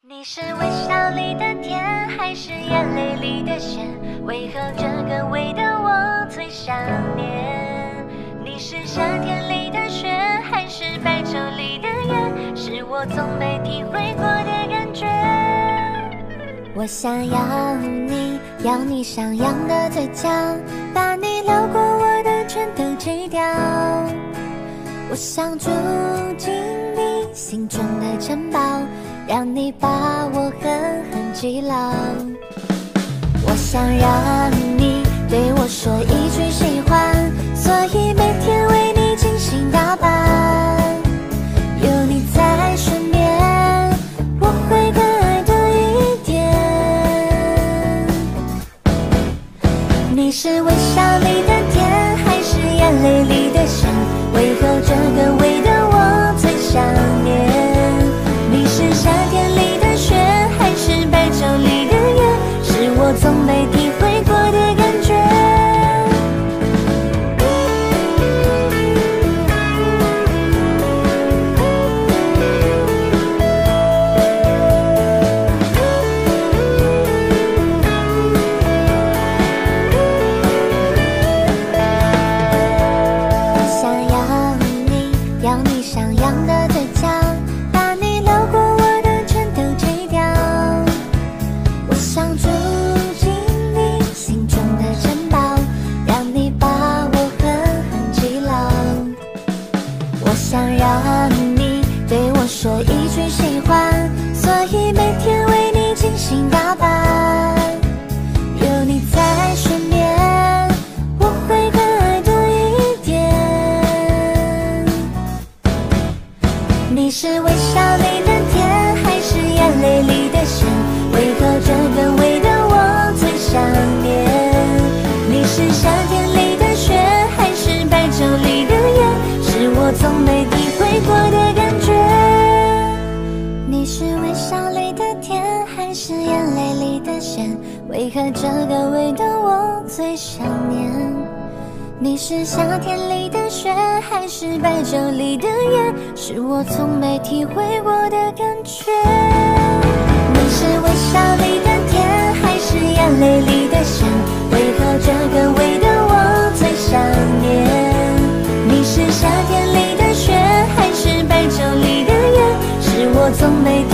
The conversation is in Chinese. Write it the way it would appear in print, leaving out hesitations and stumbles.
你是微笑里的甜，还是眼泪里的咸？为何这个味道我最想念？你是夏天里的雪，还是白昼里的夜？是我从没体会过的感觉。我想要你，要你上扬的嘴角，把你撩过我的全都吃掉。我想住进你心中的城堡，让你把我狠狠击牢。我想让你对我说一句喜欢，所以每天为你精心打扮。有你在身边，我会更爱多一点。你是微笑里的甜，还是眼泪里的咸？为何这个味道我最想念？你是夏天里的雪，还是白昼里的夜？是我从没体会过的感觉。我想要你，要你上扬的嘴角，把你撩过我的全都吃掉。我想住进你心中的城堡，让你把我狠狠击牢。我想让你对我说一句喜欢，所以每天为你精心打扮。有你在身边，我会更爱多一点。你是微笑里的甜，还是眼泪里的咸？为何这个味道我最想念？你是夏天里的雪，还是白昼里的夜？是我从没体会过的感觉。你是微笑里的甜，还是眼泪里的咸？为何这个味道我最想念？你是夏天里的雪，还是白昼里的夜？是我从没体会过的感觉。你是微笑里的甜，还是眼泪里的咸？为何这个味道我最想念？你是夏天里的雪，还是白昼里的夜？是我从没